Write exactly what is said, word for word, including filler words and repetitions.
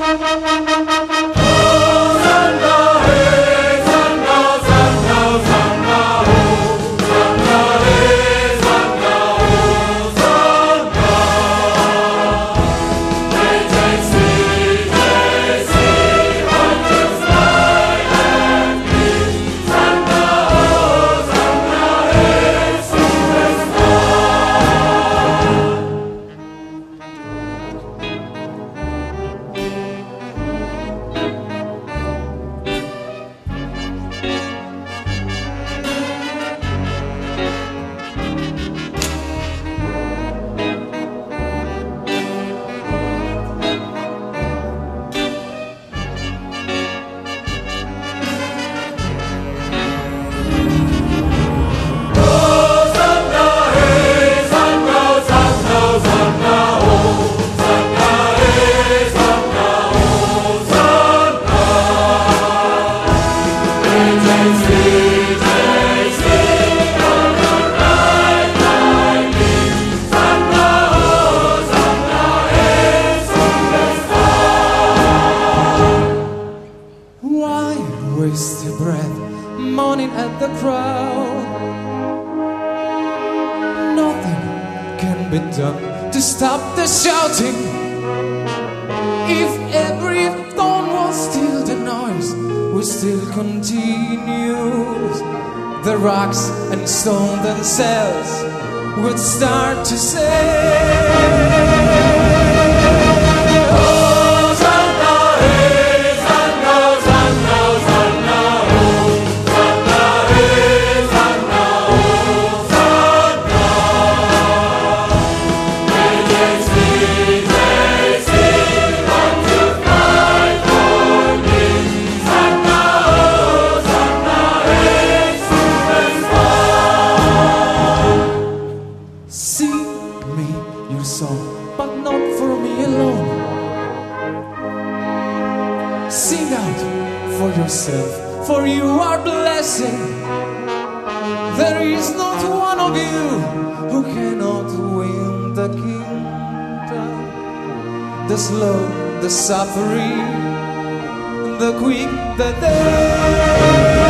Waste your breath, moaning at the crowd. Nothing can be done to stop the shouting. If every thorn was still, the noise would still continue. The rocks and stones themselves would start to say, but not for me alone. Sing out for yourself, for you are blessing. There is not one of you who cannot win the kingdom. The slow, the suffering, the quick, the dead.